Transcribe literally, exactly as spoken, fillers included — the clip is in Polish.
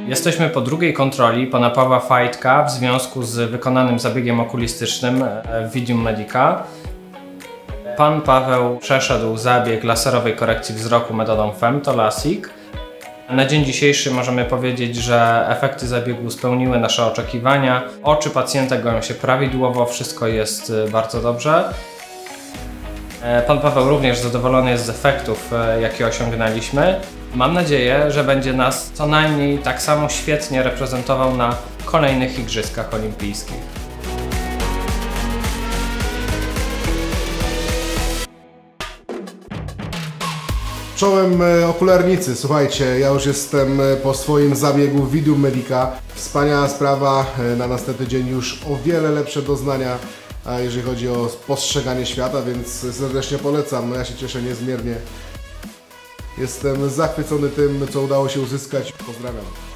Jesteśmy po drugiej kontroli pana Pawła Fajtka w związku z wykonanym zabiegiem okulistycznym Vidium Medica. Pan Paweł przeszedł zabieg laserowej korekcji wzroku metodą femtoLASIK. Na dzień dzisiejszy możemy powiedzieć, że efekty zabiegu spełniły nasze oczekiwania. Oczy pacjenta goją się prawidłowo, wszystko jest bardzo dobrze. Pan Paweł również zadowolony jest z efektów, jakie osiągnęliśmy. Mam nadzieję, że będzie nas co najmniej tak samo świetnie reprezentował na kolejnych Igrzyskach Olimpijskich. Czołem okularnicy, słuchajcie, ja już jestem po swoim zabiegu Vidium Medica. Wspaniała sprawa, na następny dzień już o wiele lepsze doznania, jeżeli chodzi o postrzeganie świata, więc serdecznie polecam, ja się cieszę niezmiernie. Jestem zachwycony tym, co udało się uzyskać. Pozdrawiam.